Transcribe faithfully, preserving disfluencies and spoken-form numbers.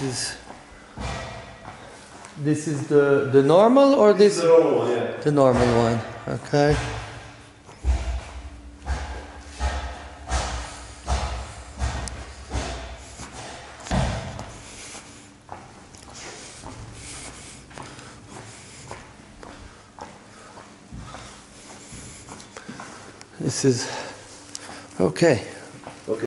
is this is the the normal or this? This is the normal one, yeah. The normal one. Okay. This is okay.